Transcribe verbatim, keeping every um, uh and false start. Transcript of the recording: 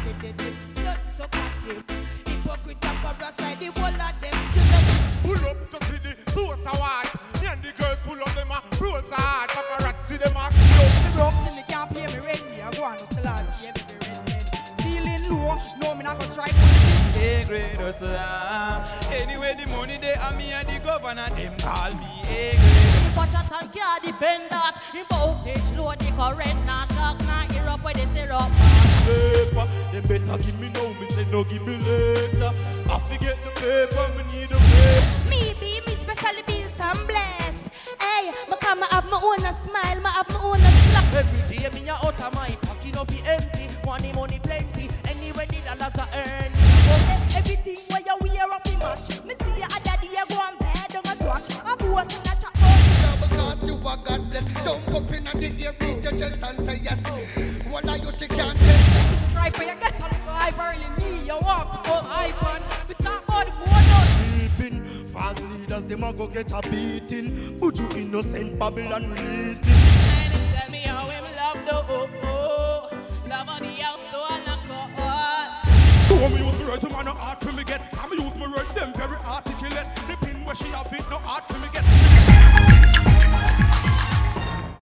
Not so cocky. Hypocrite and parasite, the whole of them. Pull up to see the source award. Me and the girls pull up them a rolls hard. Paparazzi them a kill. The broke till they can't pay me rent. Me I go on to last year me the rent. Feeling low, no me not gonna try. A grade or slam. Anyway the money they and me and the governor them call me A grade. Watch out and can't defend that. In voltage low the current nah shock nah hear up where they syrup. Paper, they better give me now. Me say no give me later. I forget the paper, me need a paper. Me be me specially built and blessed. Hey, me come I have my own a smile, me have my own a slap. Every day me a out of my pocket no be empty. Money money plenty. Anyway the dollars are earn. Okay, everything where you wear up in match. Me see you a daddy you go and bed don't a trash. A boss in a trap. Because you are God bless. Jump up in the air, beat your chest and say yes. What are you she can't test? Try for your get a little hyper in me. You walk to go hyper. We talk about the bonus. Sleeping, fast leaders them a go get a beating. But you innocent Babylon release it. And he tell me how him love the oh oh. Love on the house so I knock her. So me use me words, man, no art for me get. I me use me words, them very articulate. The pin where she have it, no art for me get.